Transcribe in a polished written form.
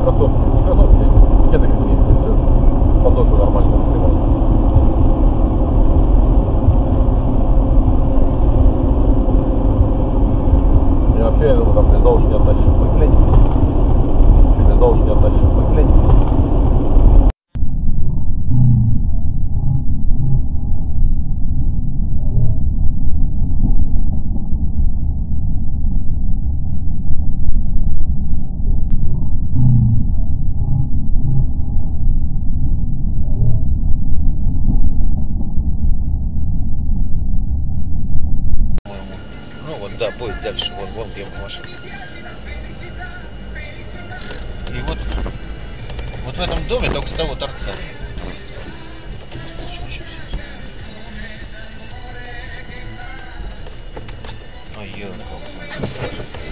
кроссовки, не кроссовки, кеды какие-то, все. Подошвы нормально открывают. И вообще, я думаю, там без уж не относишь, вы глядите. Без уж не относишь, вы глядите. Да, будет дальше, вон где машина. И вот в этом доме только с того торца. Ой, ёлка.